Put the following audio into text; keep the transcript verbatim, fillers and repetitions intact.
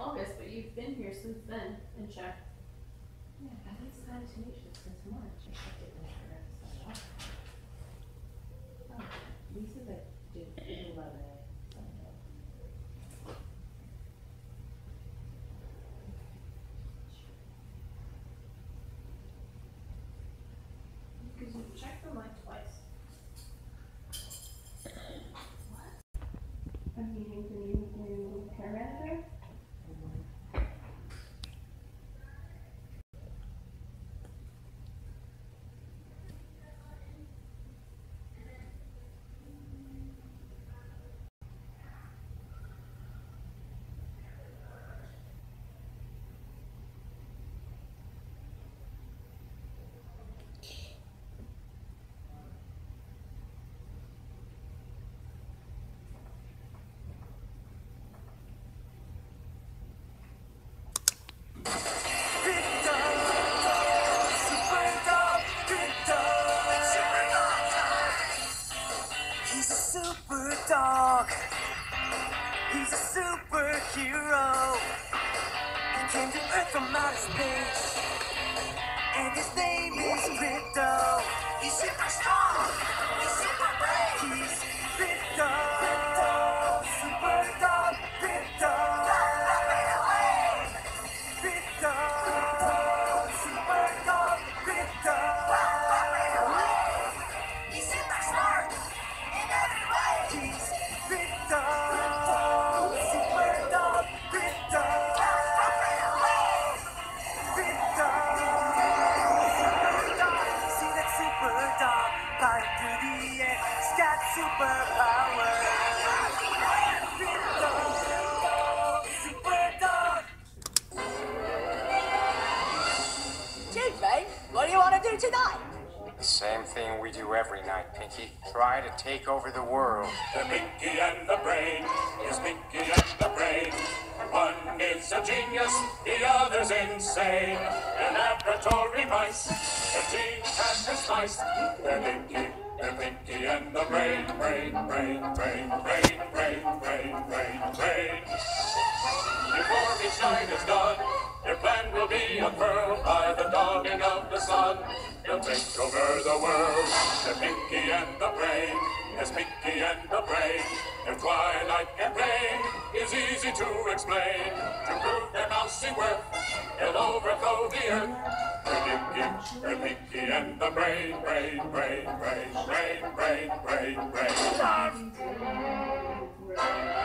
August, but you've been here since then and checked. Yeah, at least kind of tenacious since March. I checked it when I forgot to sign off. Oh, Lisa that did eleven Sunday. Because you checked them like twice. What? I'm meeting the new, new care manager. He's a super dog. He's a superhero. He came to Earth from outer space, and his name is Crypto. He's super strong. He's super brave. He's Crypto. Crypto. Super dog. Crypto. Crypto. Super dog. Crypto. He's super smart in every way. He's Crypto. Super dog. Crypto. Crypto. See that super dog flying through the air. He's got superpowers. Crypto. Super dog. Dude, mate, what do you want to do tonight? The same thing we do every night, Pinky. Try to take over the world. The Pinky and the Brain is Pinky and the Brain. One is a genius, the other's insane. They're laboratory mice, the team can be sliced. They're Pinky, they're Pinky and the Brain, Brain, Brain, Brain, Brain, Brain, Brain, Brain, Brain. Before each night is done, their plan will be unfurled by the dawning of the sun. They'll take over the world. The Pinky and the Brain. There's Pinky and the Brain. Their twilight campaign is easy to explain. To prove their mousy worth, they'll overthrow the earth. They're Pinky, they're Pinky and the Brain, Brain, Brain, Brain, Brain, Brain, Brain, Brain, Brain.